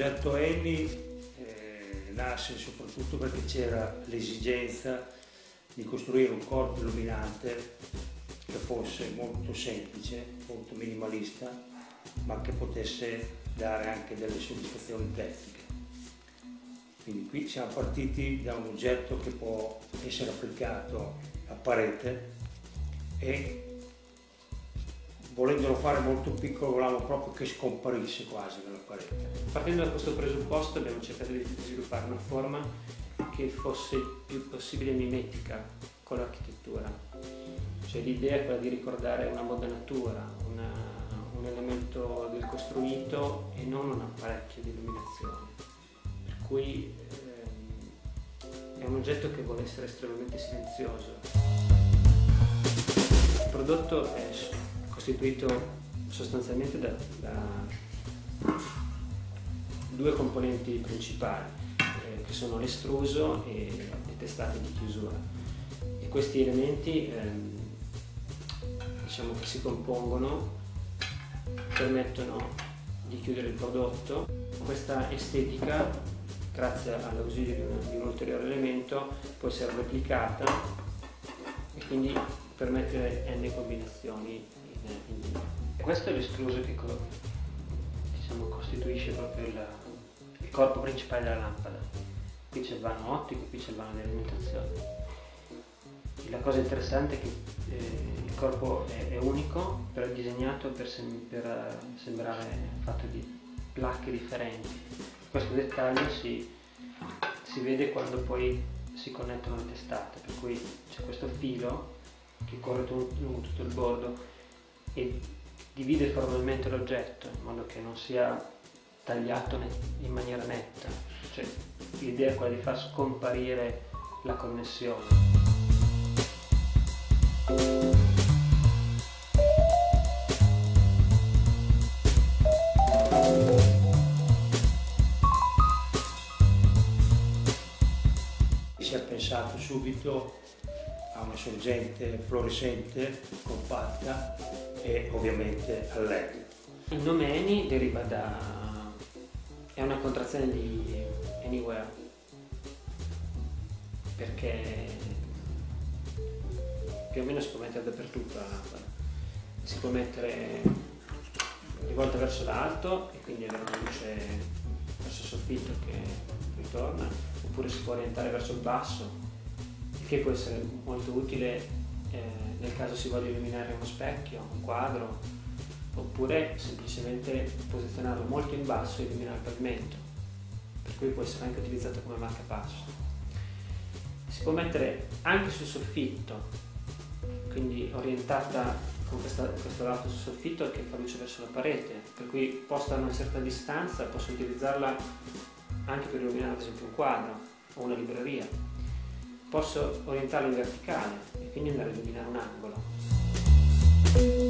progetto Eni nasce soprattutto perché c'era l'esigenza di costruire un corpo illuminante che fosse molto semplice, molto minimalista, ma che potesse dare anche delle soddisfazioni tecniche. Quindi qui siamo partiti da un oggetto che può essere applicato a parete e, volendolo fare molto piccolo, volevamo proprio che scomparisse quasi dalla parete. Partendo da questo presupposto abbiamo cercato di sviluppare una forma che fosse il più possibile mimetica con l'architettura. Cioè l'idea è quella di ricordare una modanatura, un elemento del costruito e non un apparecchio di illuminazione. Per cui è un oggetto che vuole essere estremamente silenzioso. Il prodotto è costituito sostanzialmente da due componenti principali, che sono l'estruso e le testate di chiusura. E questi elementi diciamo che si compongono, permettono di chiudere il prodotto. Questa estetica, grazie all'ausilio di un ulteriore elemento, può essere replicata e quindi permettere n combinazioni in linea. Questo è l'estruso che diciamo, costituisce proprio il corpo principale della lampada. Qui c'è il vano ottico, qui c'è il vano di alimentazione. La cosa interessante è che il corpo è unico, però è disegnato per sembrare fatto di placche differenti. Questo dettaglio si vede quando poi si connettono le testate, per cui c'è questo filo che corre lungo tutto il bordo e divide formalmente l'oggetto in modo che non sia tagliato in maniera netta. Cioè, l'idea è quella di far scomparire la connessione. Si è pensato subito a una sorgente fluorescente compatta e ovviamente al LED. Il nome Eni deriva è una contrazione di Anywhere, perché più o meno si può mettere dappertutto la lampada. Si può mettere rivolta verso l'alto e quindi avere una luce verso il soffitto che ritorna, oppure si può orientare verso il basso, il che può essere molto utile nel caso si voglia illuminare uno specchio, un quadro, oppure semplicemente posizionarlo molto in basso e illuminare il pavimento, per cui può essere anche utilizzato come marcapasso. Si può mettere anche sul soffitto, quindi orientata con questo lato sul soffitto che fa luce verso la parete, per cui posta a una certa distanza posso utilizzarla anche per illuminare ad esempio un quadro o una libreria. Posso orientarla in verticale e quindi andare a illuminare un angolo.